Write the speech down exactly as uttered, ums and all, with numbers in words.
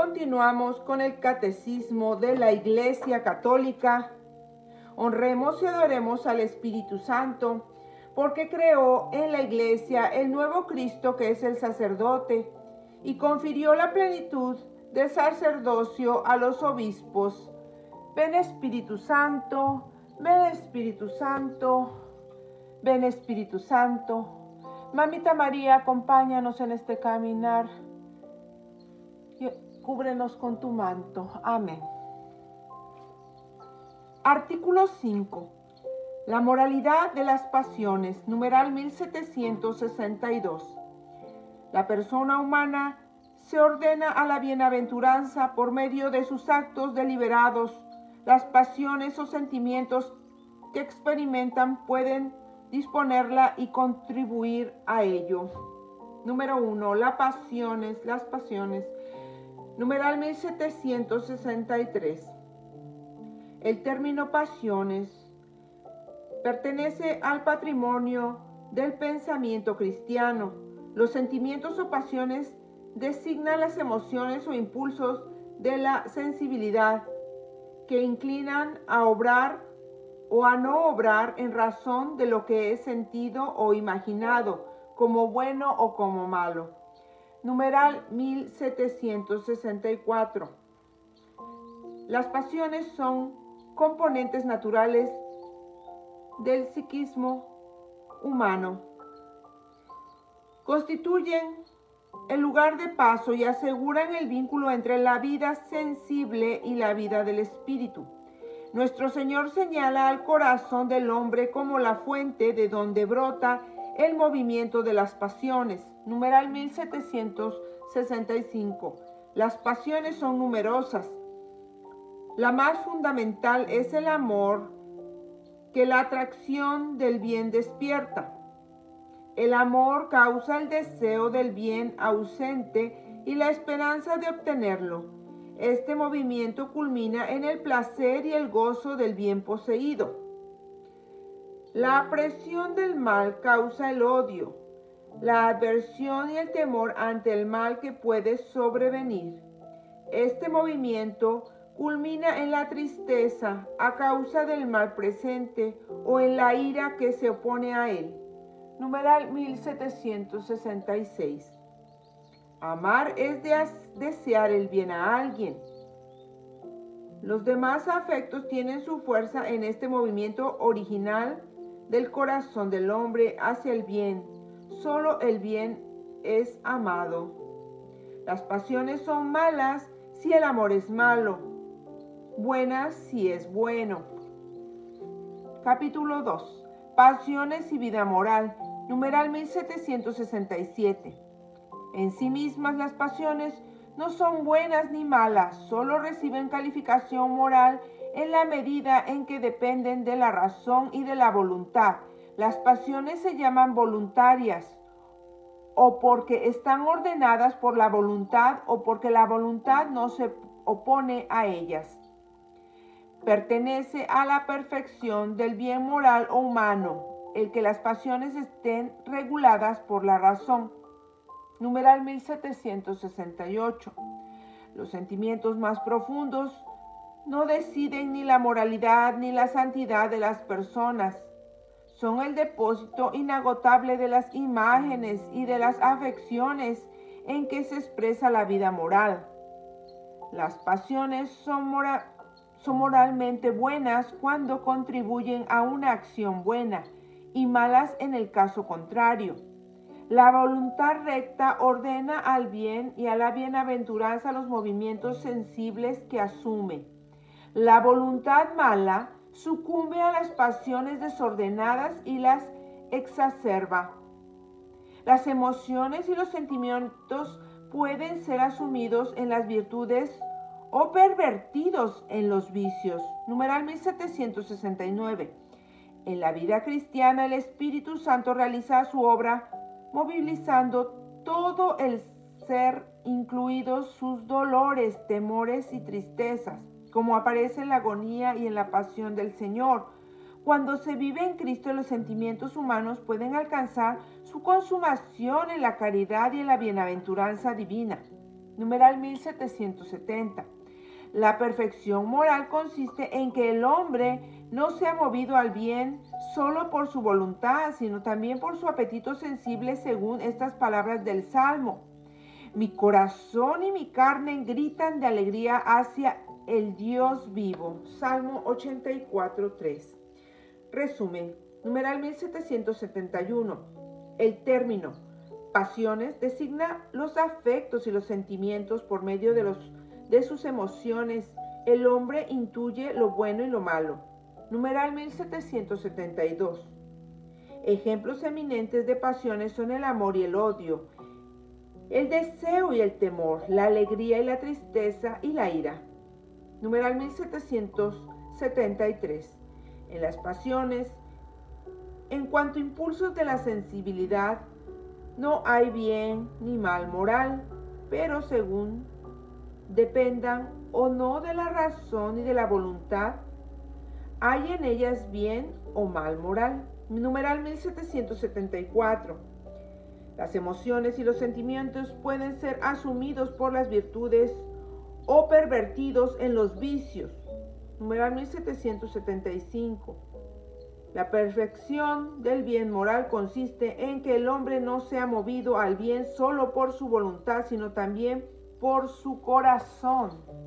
Continuamos con el Catecismo de la Iglesia Católica. Honremos y adoremos al Espíritu Santo, porque creó en la Iglesia el nuevo Cristo que es el sacerdote, y confirió la plenitud del sacerdocio a los obispos. Ven Espíritu Santo, ven Espíritu Santo, ven Espíritu Santo. Mamita María, acompáñanos en este caminar. Cúbrenos con tu manto. Amén. Artículo cinco. La moralidad de las pasiones, numeral mil setecientos sesenta y dos. La persona humana se ordena a la bienaventuranza por medio de sus actos deliberados. Las pasiones o sentimientos que experimentan pueden disponerla y contribuir a ello. Número uno. Las pasiones, las pasiones. Numeral mil setecientos sesenta y tres. El término pasiones pertenece al patrimonio del pensamiento cristiano. Los sentimientos o pasiones designan las emociones o impulsos de la sensibilidad que inclinan a obrar o a no obrar en razón de lo que es sentido o imaginado, como bueno o como malo. Numeral mil setecientos sesenta y cuatro. Las pasiones son componentes naturales del psiquismo humano. Constituyen el lugar de paso y aseguran el vínculo entre la vida sensible y la vida del espíritu. Nuestro Señor señala al corazón del hombre como la fuente de donde brota el movimiento de las pasiones. Numeral mil setecientos sesenta y cinco. Las pasiones son numerosas. La más fundamental es el amor que la atracción del bien despierta. El amor causa el deseo del bien ausente y la esperanza de obtenerlo. Este movimiento culmina en el placer y el gozo del bien poseído. La aprehensión del mal causa el odio, la aversión y el temor ante el mal que puede sobrevenir. Este movimiento culmina en la tristeza a causa del mal presente o en la ira que se opone a él. Numeral mil setecientos sesenta y seis. Amar es de desear el bien a alguien. Los demás afectos tienen su fuerza en este movimiento original del corazón del hombre hacia el bien. Solo el bien es amado. Las pasiones son malas si el amor es malo, buenas si es bueno. Capítulo dos. Pasiones y vida moral. Numeral mil setecientos sesenta y siete. En sí mismas las pasiones no son buenas ni malas, solo reciben calificación moral en la medida en que dependen de la razón y de la voluntad. Las pasiones se llaman voluntarias, o porque están ordenadas por la voluntad, o porque la voluntad no se opone a ellas. Pertenece a la perfección del bien moral o humano el que las pasiones estén reguladas por la razón. Numeral mil setecientos sesenta y ocho. Los sentimientos más profundos no deciden ni la moralidad ni la santidad de las personas. Son el depósito inagotable de las imágenes y de las afecciones en que se expresa la vida moral. Las pasiones son, mora- son moralmente buenas cuando contribuyen a una acción buena y malas en el caso contrario. La voluntad recta ordena al bien y a la bienaventuranza los movimientos sensibles que asume. La voluntad mala sucumbe a las pasiones desordenadas y las exacerba. Las emociones y los sentimientos pueden ser asumidos en las virtudes o pervertidos en los vicios. Numeral mil setecientos sesenta y nueve. En la vida cristiana, el Espíritu Santo realiza su obra movilizando todo el ser, incluidos sus dolores, temores y tristezas, como aparece en la agonía y en la pasión del Señor. Cuando se vive en Cristo, los sentimientos humanos pueden alcanzar su consumación en la caridad y en la bienaventuranza divina. Numeral mil setecientos setenta. La perfección moral consiste en que el hombre no sea movido al bien solo por su voluntad, sino también por su apetito sensible, según estas palabras del Salmo. Mi corazón y mi carne gritan de alegría hacia el Dios vivo. Salmo ochenta y cuatro, tres. Resumen. Numeral mil setecientos setenta y uno. El término pasiones designa los afectos y los sentimientos por medio de, los, de sus emociones. El hombre intuye lo bueno y lo malo. Numeral mil setecientos setenta y dos. Ejemplos eminentes de pasiones son el amor y el odio, el deseo y el temor, la alegría y la tristeza y la ira. Numeral mil setecientos setenta y tres. En las pasiones, en cuanto a impulsos de la sensibilidad, no hay bien ni mal moral, pero según dependan o no de la razón y de la voluntad, hay en ellas bien o mal moral. Numeral mil setecientos setenta y cuatro. Las emociones y los sentimientos pueden ser asumidos por las virtudes o pervertidos en los vicios. Numeral mil setecientos setenta y cinco. La perfección del bien moral consiste en que el hombre no sea movido al bien solo por su voluntad, sino también por su corazón.